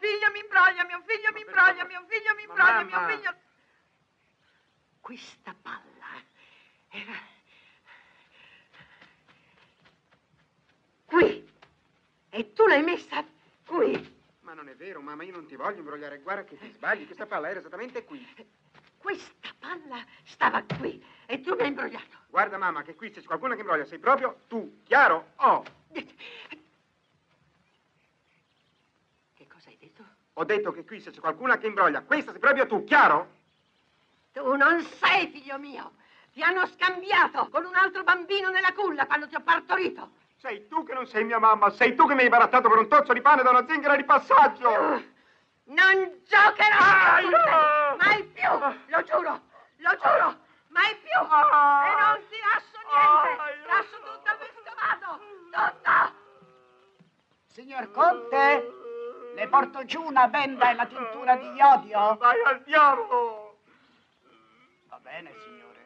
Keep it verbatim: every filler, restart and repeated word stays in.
figlio mi imbroglia, mio figlio mi imbroglia, mio figlio mi imbroglia, mio figlio... Questa palla era... qui. E tu l'hai messa qui. Ma non è vero, mamma, io non ti voglio imbrogliare. Guarda che ti sbagli, questa palla era esattamente qui. Questa palla stava qui e tu mi hai imbrogliato. Guarda, mamma, che qui se c'è qualcuno che imbroglia sei proprio tu, chiaro? Oh! Che cosa hai detto? Ho detto che qui se c'è qualcuno che imbroglia, questa sei proprio tu, chiaro? Tu non sei figlio mio. Ti hanno scambiato con un altro bambino nella culla quando ti ho partorito. Sei tu che non sei mia mamma, sei tu che mi hai barattato per un tozzo di pane da una zingara di passaggio. Uh, non giocherò ah, con te, mai più, lo giuro, lo giuro, mai più. Ah, e non ti lascio niente, ah, lascio tutto il vescovado, tutto. Signor Conte, le porto giù una benda e la tintura di iodio? Vai al diavolo! Va bene, signore.